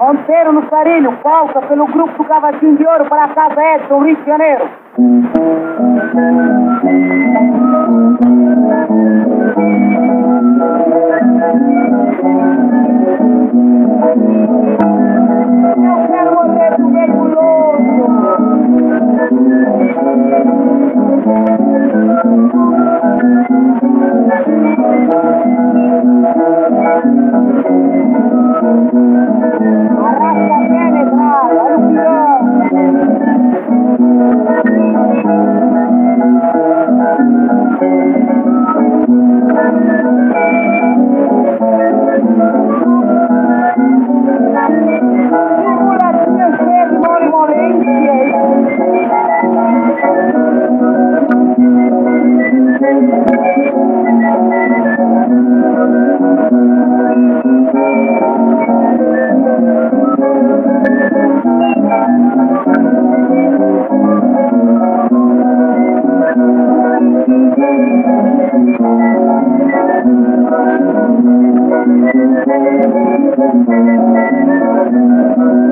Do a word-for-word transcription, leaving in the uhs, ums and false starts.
Monteiro no Sarilho, falta pelo grupo do Cavaquinho de Ouro para a Casa Edson, Rio de Janeiro. Eu quero morrer do mergulhoso. Arrasta a penetrada, olha o pirão. Segura-tinha cheia de mole molente. Thank you.